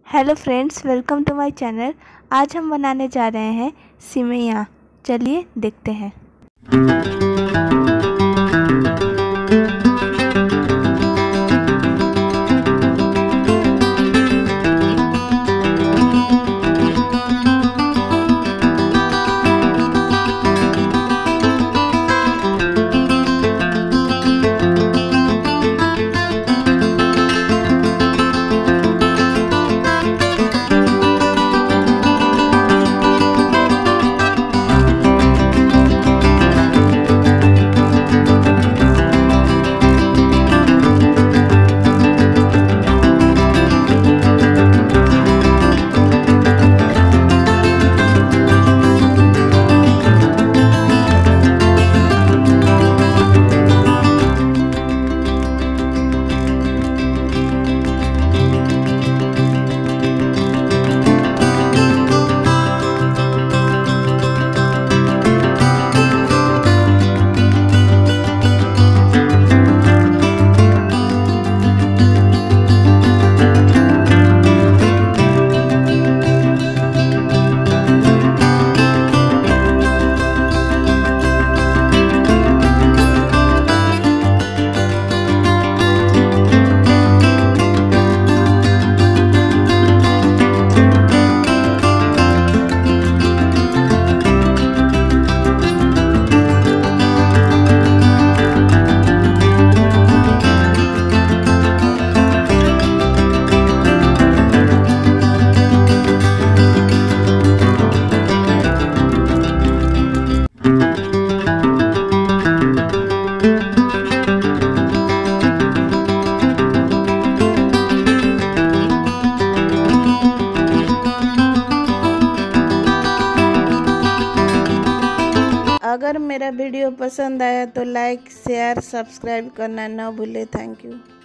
Hello friends, welcome to my channel. आज हम बनाने जा रहे हैं सिवैयाँ। चलिए देखते हैं। अगर मेरा वीडियो पसंद आया तो लाइक, शेयर, सब्सक्राइब करना ना भूलें। Thank you.